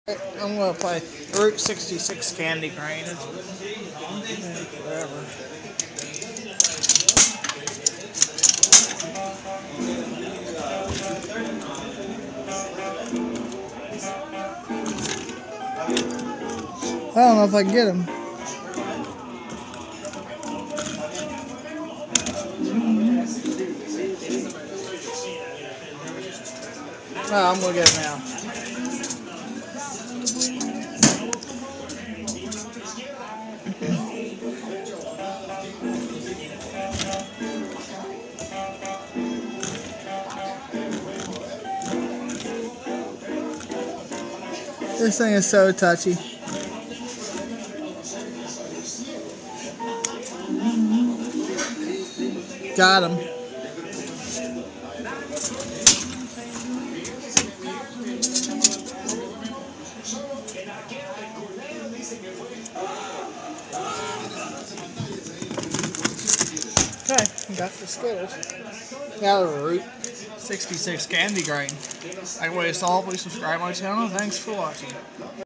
I'm gonna play Route 66 Candy Crane. Whatever. I don't know if I can get him. No, I'm gonna get him now. This thing is so touchy. Got him. Okay, got the Skittles. Got a Route 66 Candy Crane. Anyway, that's all. Please subscribe to my channel. Thanks for watching.